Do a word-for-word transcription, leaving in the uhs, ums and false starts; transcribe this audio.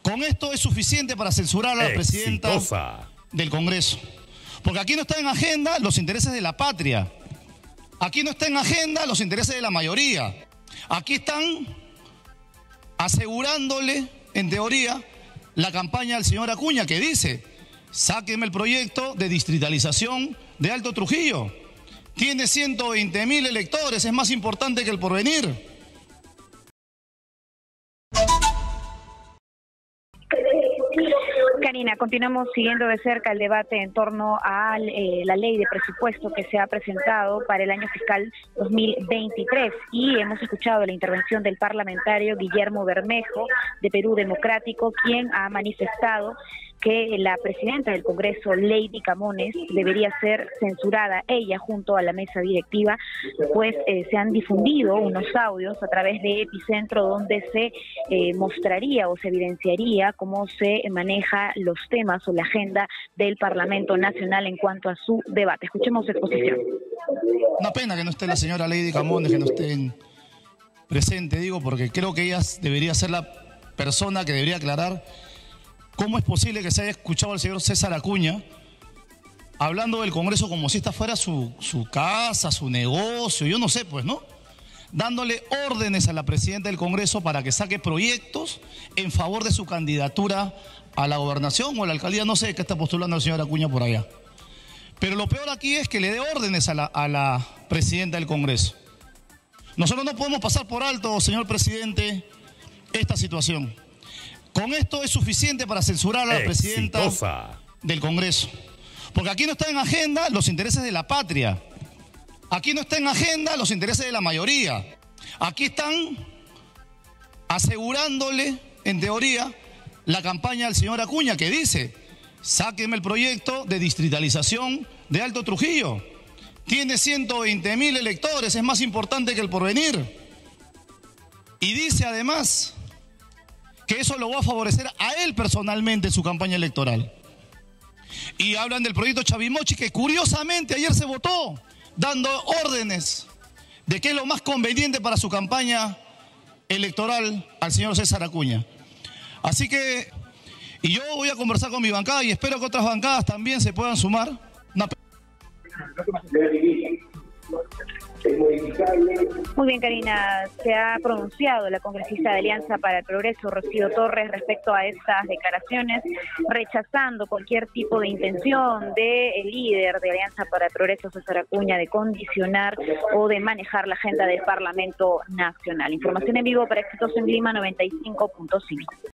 Con esto es suficiente para censurar a la presidenta Exitosa. del Congreso. Porque aquí no está en agenda los intereses de la patria. Aquí no está en agenda los intereses de la mayoría. Aquí están asegurándole, en teoría, la campaña del señor Acuña, que dice: sáquenme el proyecto de distritalización de Alto Trujillo. Tiene ciento veinte mil electores, es más importante que el Porvenir. Karina, continuamos siguiendo de cerca el debate en torno a eh, la ley de presupuesto que se ha presentado para el año fiscal dos mil veintitrés y hemos escuchado la intervención del parlamentario Guillermo Bermejo de Perú Democrático, quien ha manifestado que la presidenta del Congreso, Lady Camones, debería ser censurada, ella junto a la mesa directiva, pues eh, se han difundido unos audios a través de Epicentro donde se eh, mostraría o se evidenciaría cómo se maneja los temas o la agenda del Parlamento Nacional en cuanto a su debate. Escuchemos su exposición. Una pena que no esté la señora Lady Camones, que no esté presente, digo, porque creo que ella debería ser la persona que debería aclarar cómo es posible que se haya escuchado al señor César Acuña hablando del Congreso como si esta fuera su, su casa, su negocio, yo no sé, pues, ¿no? Dándole órdenes a la presidenta del Congreso para que saque proyectos en favor de su candidatura a la gobernación o a la alcaldía, no sé qué está postulando el señor Acuña por allá. Pero lo peor aquí es que le dé órdenes a la, a la presidenta del Congreso. Nosotros no podemos pasar por alto, señor presidente, esta situación. Con esto es suficiente para censurar a la presidenta Exitosa. del Congreso. Porque aquí no está en agenda los intereses de la patria. Aquí no está en agenda los intereses de la mayoría. Aquí están asegurándole, en teoría, la campaña del señor Acuña, que dice: sáquenme el proyecto de distritalización de Alto Trujillo. Tiene ciento veinte mil electores, es más importante que el Porvenir. Y dice además que eso lo va a favorecer a él personalmente en su campaña electoral. Y hablan del proyecto Chavimochi, que curiosamente ayer se votó, dando órdenes de qué es lo más conveniente para su campaña electoral al señor César Acuña. Así que, y yo voy a conversar con mi bancada y espero que otras bancadas también se puedan sumar. Una... Muy bien, Karina, se ha pronunciado la congresista de Alianza para el Progreso, Rocío Torres, respecto a estas declaraciones, rechazando cualquier tipo de intención del líder de Alianza para el Progreso, César Acuña, de condicionar o de manejar la agenda del Parlamento Nacional. Información en vivo para Éxitos en Lima noventa y cinco punto cinco.